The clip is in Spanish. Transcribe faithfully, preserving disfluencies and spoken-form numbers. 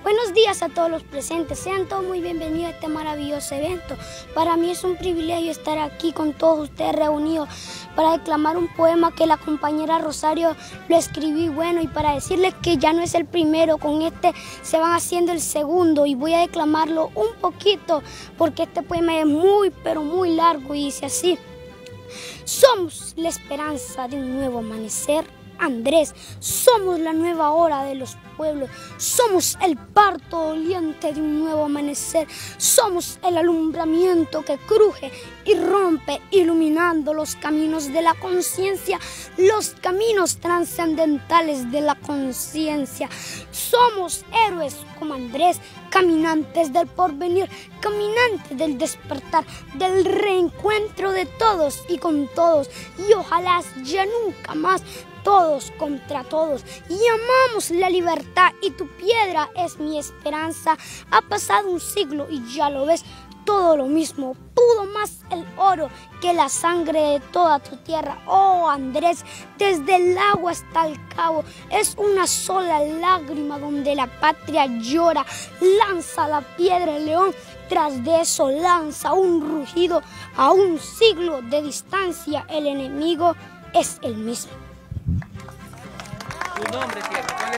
Buenos días a todos los presentes, sean todos muy bienvenidos a este maravilloso evento. Para mí es un privilegio estar aquí con todos ustedes reunidos para declamar un poema que la compañera Rosario lo escribí bueno y para decirles que ya no es el primero, con este se van haciendo el segundo y voy a declamarlo un poquito porque este poema es muy pero muy largo y dice así: somos la esperanza de un nuevo amanecer, Andrés, somos la nueva hora de los pueblos, somos el parto doliente de un nuevo amanecer, somos el alumbramiento que cruje y rompe iluminando los caminos de la conciencia, los caminos trascendentales de la conciencia. Somos héroes como Andrés, caminantes del porvenir, caminantes del despertar, del reencuentro de todos y con todos, y ojalá ya nunca más todos contra todos, y amamos la libertad y tu piedra es mi esperanza. Ha pasado un siglo y ya lo ves, todo lo mismo, pudo más el oro que la sangre de toda tu tierra. Oh Andrés, desde el agua hasta el cabo es una sola lágrima donde la patria llora. Lanza la piedra el león, tras de eso lanza un rugido. A un siglo de distancia el enemigo es el mismo. ¿Tu nombre tiene?